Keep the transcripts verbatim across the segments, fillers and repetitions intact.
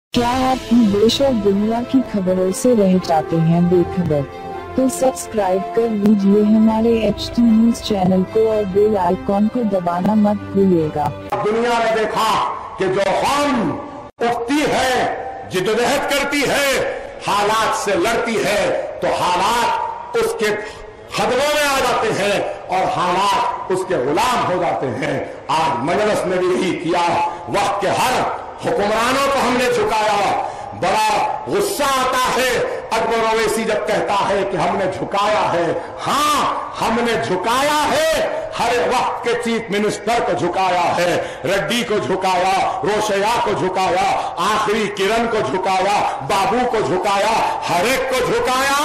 क्या आप देश और दुनिया की खबरों से रह जाते हैं बेखबर? तो सब्सक्राइब कर लीजिए हमारे एच टी न्यूज चैनल को और बेल आइकॉन को दबाना मत भूलिएगा। दुनिया ने देखा कि जो कौम उठती है, जिद्दोजहद करती है, हालात से लड़ती है, तो हालात उसके खदमों में आ जाते हैं और हालात उसके गुलाम हो जाते हैं। आज मजलिस ने भी यही किया। वक्त के हर हुक्मरानों को हमने झुकाया। बड़ा गुस्सा आता है अकबर ओवैसी जब कहता है कि हमने झुकाया है। हाँ, हमने झुकाया है। हर वक्त के चीफ मिनिस्टर को झुकाया है, रेड्डी को झुकाया, रोशैया को झुकाया, आखिरी किरण को झुकाया, बाबू को झुकाया, हर एक को झुकाया।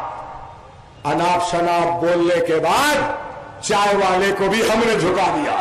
अनाप शनाप बोलने के बाद चाय वाले को भी हमने झुका दिया।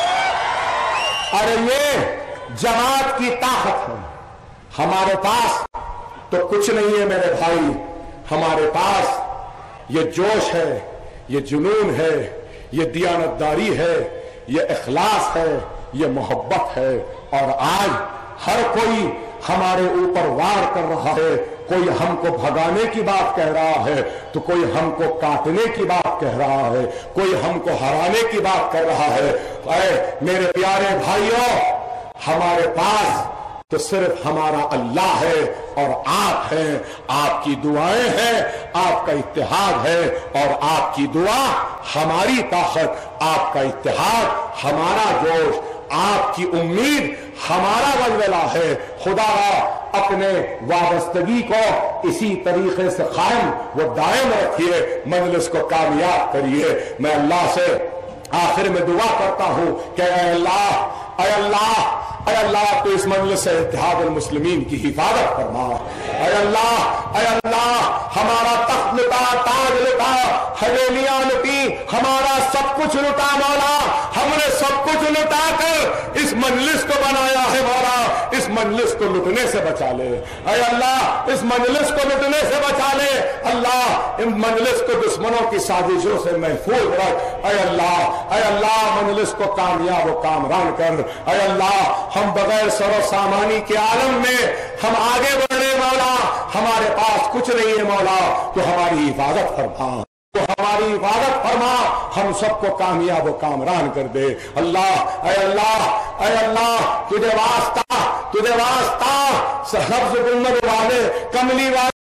अरे ये जमात की ताकत है। हमारे पास तो कुछ नहीं है मेरे भाई, हमारे पास ये जोश है, ये जुनून है, ये दियानतदारी है, ये इखलास है, ये मोहब्बत है। और आज हर कोई हमारे ऊपर वार कर रहा है। कोई हमको भगाने की बात कह रहा है, तो कोई हमको काटने की बात कह रहा है, कोई हमको हराने की बात कर रहा है। अरे मेरे प्यारे भाइयों, हमारे पास तो सिर्फ हमारा अल्लाह है और आप हैं। आपकी दुआएं हैं, आपका इत्तेहाद है और आपकी दुआ हमारी ताकत, आपका इत्तेहाद हमारा जोश, आपकी उम्मीद हमारा वलवला है। खुदा अपने वाबस्तगी को इसी तरीके से कायम व दायम रखिए, मजलिस को कामयाब करिए। मैं अल्लाह से आखिर में दुआ करता हूं कि ऐ अल्लाह, ऐ अल्लाह, ऐ अल्लाह तो इस मजलिस से इत्तेहाद मुस्लिमीन की हिफाजत फरमा। ऐ अल्लाह, ऐ अल्लाह, हमारा तख्त लुटा, ताज लुटा, हवेलियां लुटी, हमारा सब कुछ लुटा मौला। हमने सब कुछ लुटा कर इस मजलिस को बनाया है मौला, इस मजलिस को लुटने से बचा ले। ऐ अल्लाह, इस मजलिस को लुटने से बचा ले। अल्लाह, इन मजलिस को दुश्मनों की साजिशों से महफूज रख। ऐ अल्लाह, ऐ अल्लाह, मजलिस को कामयाब व कामरान कर। ऐ अल्लाह, हम बगैर सरो सामानी के आलम में हम आगे बढ़े मौला। हमारे पास कुछ नहीं है मौला, तो हमारी हिफाजत फरमा, तो हमारी हिफाजत फरमा, हम सबको कामयाब व कामरान कर दे। अल्लाह, ऐ अल्लाह, ऐ अल्लाह, तुझे वास्ता, तुझे वास्ता, सब्ज़ गुंबद वाले, कमली वाले